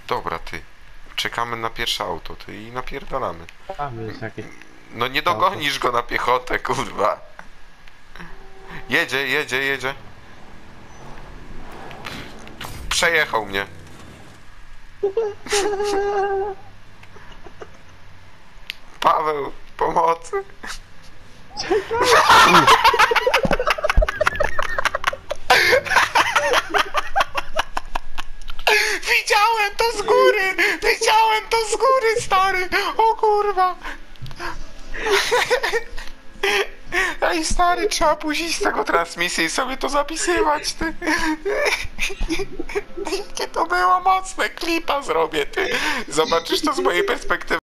Dobra, ty. Czekamy na pierwsze auto, ty, i napierdalamy. Tam jest jakieś... No nie dogonisz go na piechotę, kurwa. Jedzie. Przejechał mnie. Paweł, pomocy. Widziałem to z góry, stary. O kurwa. Ej, stary, trzeba puścić z tego transmisji i sobie to zapisywać, ty. Jakie to było mocne, klipa zrobię, ty. Zobaczysz to z mojej perspektywy.